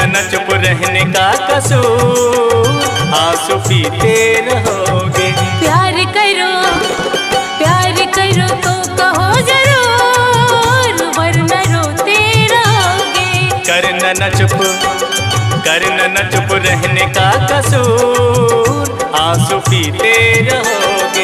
न चुप रहने का कसूर, आंसू पीते रहोगे। प्यार करो तो कहो जरूर, वरना रोते रहोगे। करना न चुप रहने का कसूर, आंसू पीते रहोगे।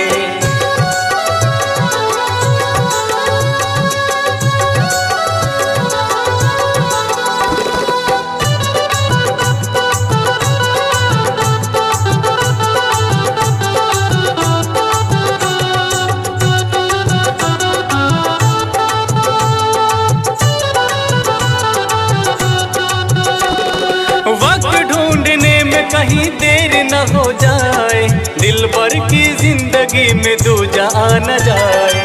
कहीं देर न हो जाए, दिलबर की जिंदगी में दूजा न जाए।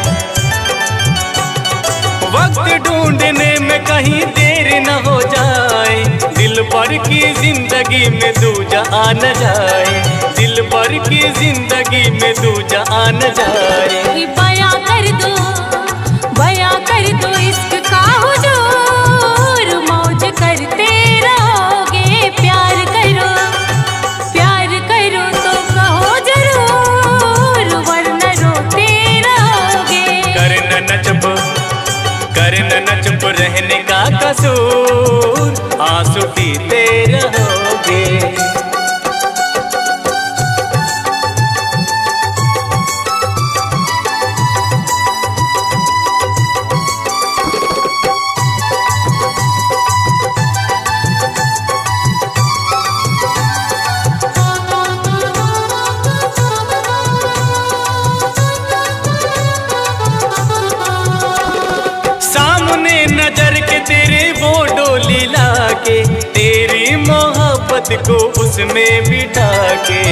वक्त ढूंढने में कहीं देर न हो जाए, दिलबर की जिंदगी में दूजा न जाए। दिलबर की जिंदगी में दूजा न जाए। बयां कर दो इश्क का हुजूर, मौज करते रहोगे। प्यार करो तो कहो जरूर, वरना रोते रहोगे। करना न चुप रहने का कसूर, आंसू पीते रहोगे। नजर के तेरे वो डोली लाके, तेरी मोहब्बत को उसमें बिठा के।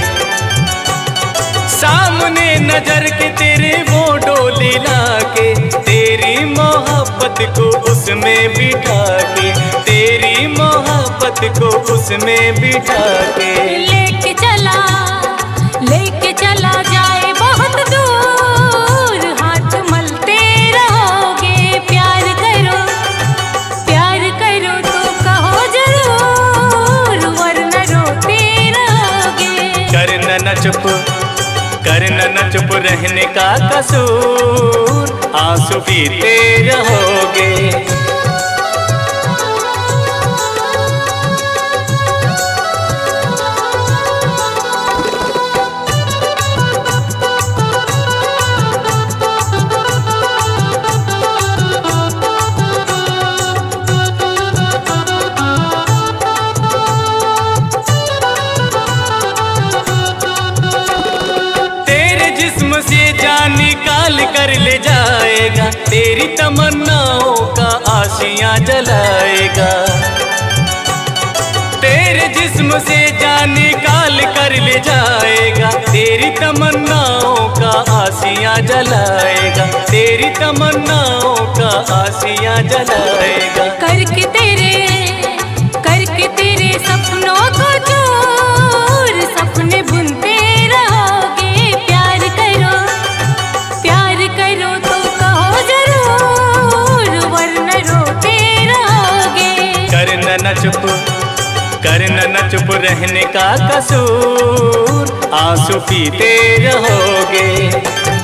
सामने नजर के तेरे वो डोली लाके, तेरी मोहब्बत को उसमें बिठा के। तेरी मोहब्बत को उसमें बिठा के। लेके चला जाए बहुत दूर, हाथ मलते रहोगे। प्यार करो तो कहो जरूर, वरना रोते रहोगे। करना न चुप रहने का कसूर, आंसू पीते रहोगे। से जान निकाल कर ले जाएगा, तेरी तमन्नाओं का आशियां जलाएगा। तेरे जिस्म से जान निकाल कर ले जाएगा, तेरी तमन्नाओं का आशियां जलाएगा। तेरी तमन्नाओं का आशियां जलाएगा। करके तेरे सपनों को चूर, सपने बुनते रहोगे। प्यार करो तो कहो जरूर, वरना रोते रहोगे। करना न चुप रहने का कसूर, आंसू पीते रहोगे।